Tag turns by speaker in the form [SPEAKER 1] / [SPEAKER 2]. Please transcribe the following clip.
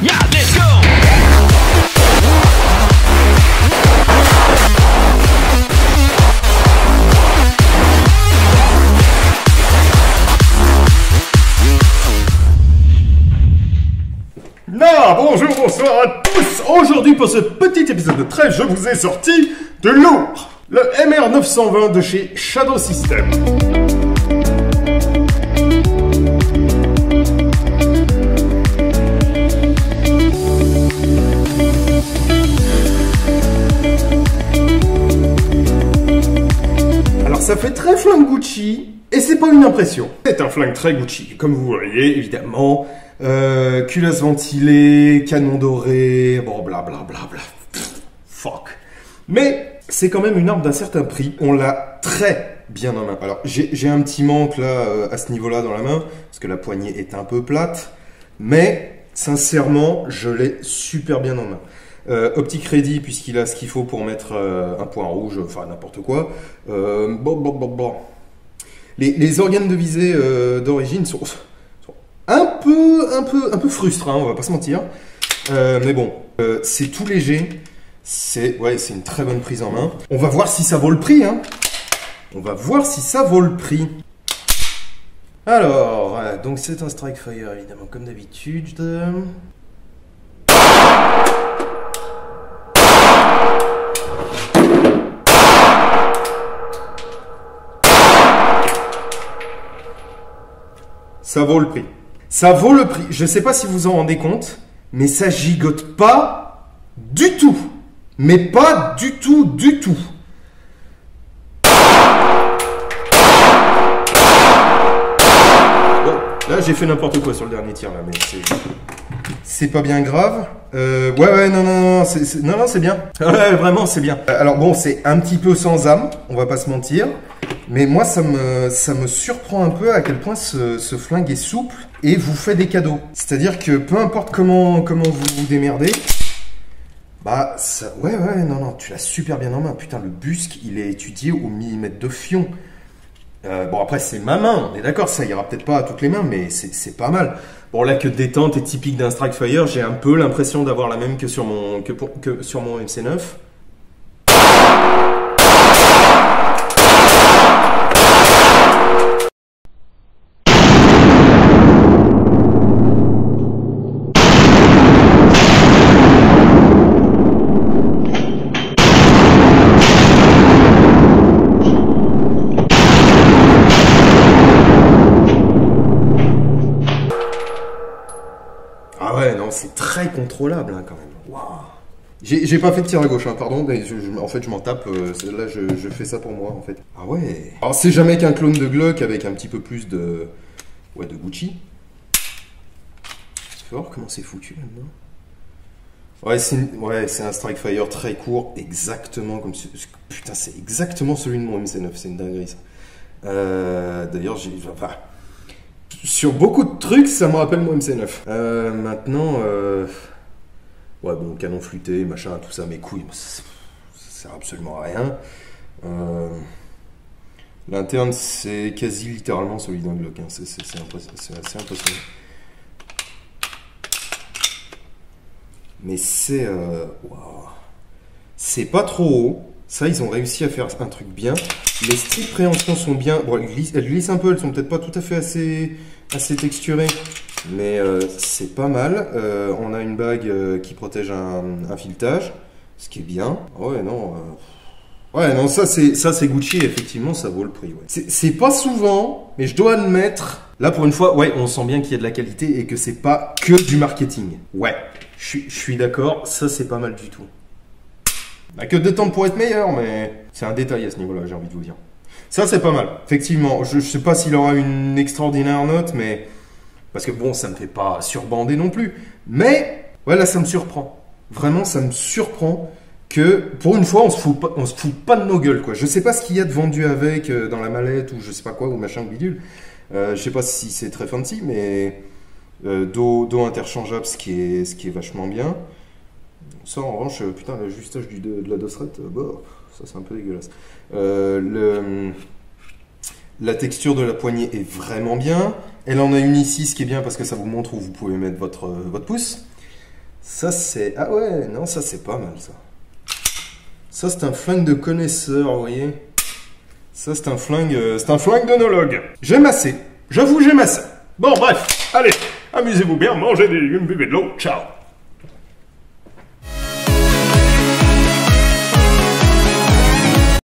[SPEAKER 1] Yeah, let's go.
[SPEAKER 2] Bonjour, bonsoir à tous. Aujourd'hui pour ce petit épisode de 13, je vous ai sorti de lourd. Le MR920 de chez Shadow System. Alors ça fait très flingue Gucci, et c'est pas une impression. C'est un flingue très Gucci, comme vous voyez évidemment. Culasse ventilée, canon doré, bon blablabla. Fuck. Mais c'est quand même une arme d'un certain prix. On l'a très bien en main. Alors j'ai un petit manque là à ce niveau-là dans la main, parce que la poignée est un peu plate. Mais sincèrement, je l'ai super bien en main. Optique ready, puisqu'il a ce qu'il faut pour mettre un point rouge, enfin n'importe quoi. Les organes de visée d'origine sont un peu frustrant, on va pas se mentir. Mais bon, c'est tout léger. C'est une très bonne prise en main. On va voir si ça vaut le prix, hein. On va voir si ça vaut le prix. Alors, donc c'est un Strike Fire, évidemment, comme d'habitude. Ça vaut le prix. Ça vaut le prix. Je ne sais pas si vous vous en rendez compte, mais ça gigote pas du tout. Mais pas du tout, du tout. Bon, là, j'ai fait n'importe quoi sur le dernier tir, là, mais c'est pas bien grave. Non, c'est bien. Ouais, vraiment, c'est bien. Alors bon, c'est un petit peu sans âme, on va pas se mentir. Mais moi, ça me surprend un peu à quel point ce flingue est souple et vous fait des cadeaux. C'est-à-dire que peu importe comment vous vous démerdez, bah, ça, non, tu l'as super bien en main. Putain, le busque, il est étudié au millimètre de fion. Bon, après, c'est ma main, on est d'accord, ça ira peut-être pas à toutes les mains, mais c'est pas mal. Bon, là, que détente est typique d'un Strike Fire, j'ai un peu l'impression d'avoir la même que sur mon MC9. Ah ouais, non, c'est très contrôlable hein, quand même. Waouh. J'ai pas fait de tir à gauche, hein, pardon, mais en fait je m'en tape. Là, je fais ça pour moi en fait. Ah ouais. Alors c'est jamais qu'un clone de Glock avec un petit peu plus de Gucci. Tu vas voir comment c'est foutu là-dedans. Ouais, c'est un Strike Fire très court, exactement comme putain, c'est exactement celui de mon MC9, c'est une dinguerie ça. D'ailleurs, sur beaucoup de trucs, ça me rappelle mon MC9. Maintenant, ouais, bon, canon flûté, machin, tout ça, mes couilles, ça sert absolument à rien. L'interne, c'est quasi littéralement celui d'un Glock, hein. C'est assez impressionnant. Mais c'est... waouh. C'est pas trop haut. Ça, ils ont réussi à faire un truc bien. Les strips préhensions sont bien. Bon, elles glissent un peu, elles sont peut-être pas tout à fait assez texturées. Mais c'est pas mal. On a une bague qui protège un filetage, ce qui est bien. Ouais, non. Ouais, non, ça c'est Gucci, effectivement, ça vaut le prix. Ouais. C'est pas souvent, mais je dois admettre. Là, pour une fois, ouais, on sent bien qu'il y a de la qualité et que c'est pas que du marketing. Ouais, je suis d'accord, ça c'est pas mal du tout. Bah, que de temps pour être meilleur, mais c'est un détail à ce niveau-là, j'ai envie de vous dire. Ça, c'est pas mal. Effectivement, je sais pas s'il aura une extraordinaire note, mais... Parce que bon, ça me fait pas surbander non plus. Mais, ouais, là, ça me surprend. Vraiment, ça me surprend que, pour une fois, on se fout pas de nos gueules, quoi. Je sais pas ce qu'il y a de vendu avec dans la mallette, ou je sais pas quoi, ou machin, ou bidule. Je sais pas si c'est très fancy, mais... dos interchangeable, ce qui est vachement bien. Ça, en revanche, putain, l'ajustage de la dosserette, bah, ça c'est un peu dégueulasse. La texture de la poignée est vraiment bien. Elle en a une ici, ce qui est bien parce que ça vous montre où vous pouvez mettre votre pouce. Ça, c'est... Ah ouais, non, ça, c'est pas mal, ça. Ça, c'est un flingue de connaisseur, vous voyez. Ça, c'est un flingue d'onologue. J'ai massé. J'avoue, j'ai massé. Bon, bref, allez, amusez-vous bien, mangez des légumes, buvez de l'eau. Ciao.